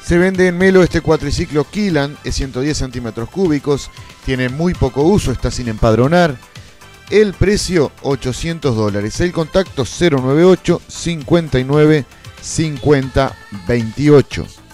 Se vende en Melo este cuatriciclo Killan, es 110 centímetros cúbicos, tiene muy poco uso, está sin empadronar. El precio, $800. El contacto 098 59 50 28.